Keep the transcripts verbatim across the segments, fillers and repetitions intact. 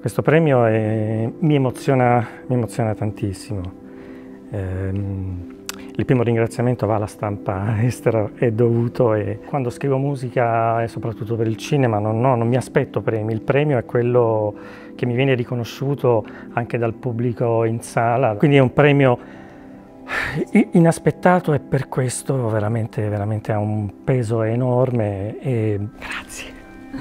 Questo premio è, mi, emoziona, mi emoziona tantissimo. Ehm, il primo ringraziamento va alla stampa estera, è dovuto, e quando scrivo musica e soprattutto per il cinema non, no, non mi aspetto premi. Il premio è quello che mi viene riconosciuto anche dal pubblico in sala, quindi è un premio inaspettato e per questo veramente, veramente ha un peso enorme e grazie.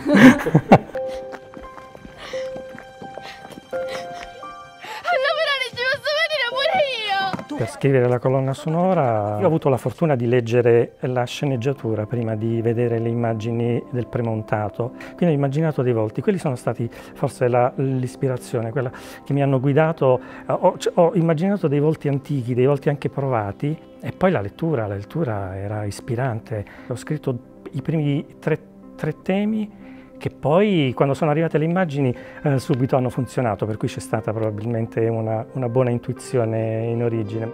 Per scrivere la colonna sonora io ho avuto la fortuna di leggere la sceneggiatura prima di vedere le immagini del premontato, quindi ho immaginato dei volti. Quelli sono stati forse l'ispirazione, quella che mi hanno guidato. Ho, ho immaginato dei volti antichi, dei volti anche provati, e poi la lettura, la lettura era ispirante. Ho scritto i primi tre, tre temi che poi, quando sono arrivate le immagini, eh, subito hanno funzionato, per cui c'è stata probabilmente una, una buona intuizione in origine.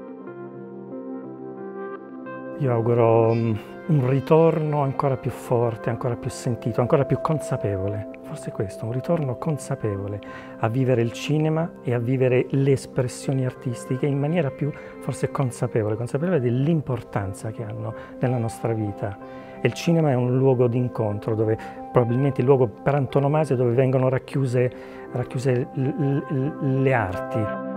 Io auguro um, un ritorno ancora più forte, ancora più sentito, ancora più consapevole. Forse questo, un ritorno consapevole a vivere il cinema e a vivere le espressioni artistiche in maniera più forse consapevole, consapevole dell'importanza che hanno nella nostra vita. E il cinema è un luogo di incontro, dove probabilmente il luogo per antonomasia dove vengono racchiuse, racchiuse le arti.